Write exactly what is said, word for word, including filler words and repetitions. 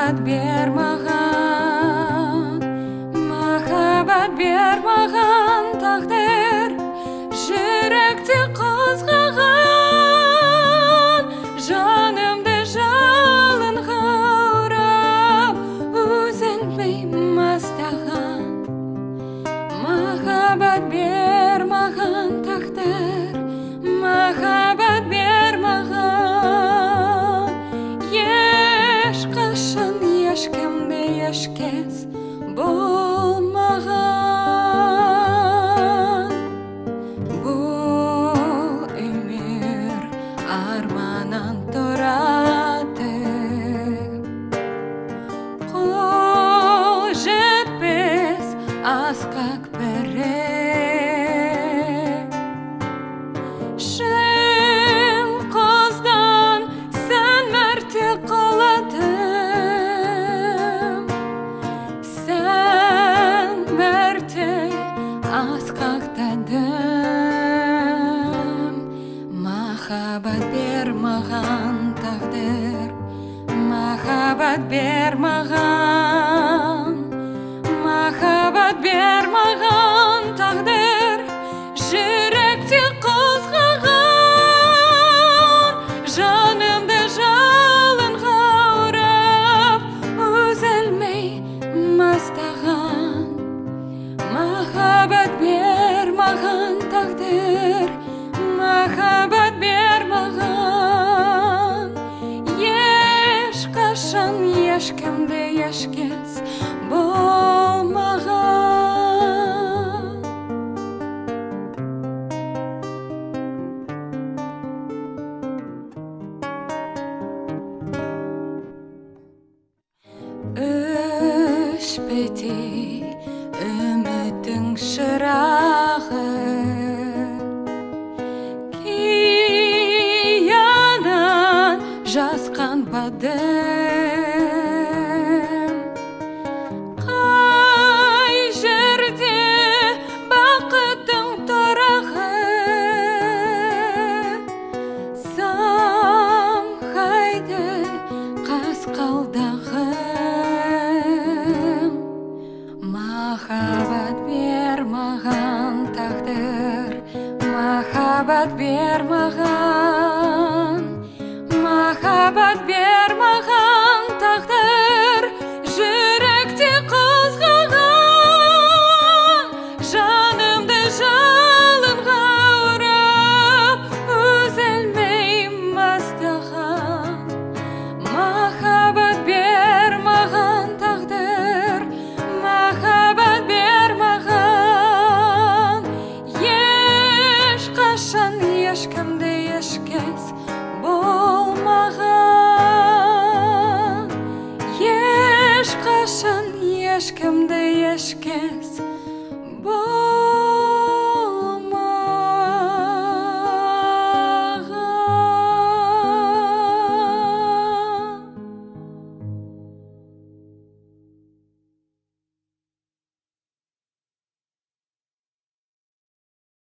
махаббат бер маған, махаббат бер маған, тағдыр жүректе қозғаған, жанымды жалынға орап, үзілмей мастаған. Махаббат бер маған, тағдыр, махаббат бер маған. Ешқашан ешкімді ешкез болмаған. Бұл өмір арманнан тұрады, қол жетпес асқақ бірі. Шын қыздан сән мәрте қаладым, сән мәрте асқақтадым. Махаббат бер маған, тағдыр, махаббат бер маған, махаббат бер маған, тағдыр жүректе қозғаған, жанымды жалынға орап, үзілмей мастаған. Махаббат бер маған, тағдыр, махаббат бер маған. Ешқашан ешкімді ешкез болмаған. Өшпейтей үміттің шырағы, қиянат жасқан бадым. Қай жерде бақыттың тұрағы, самғайды қасқалдағым. Махаббат бер маған, тағдыр, махаббат бер маған, махаббат бер маған, тағдыр жүректе қозғаған, жанымды жалынға орап, үзілмей мастаған. Махаббат бер маған, тағдыр, махаббат бер маған. Ешқашан ешкімді ешкез болмаған. Ешқашан ешкімді ешкез болмаған.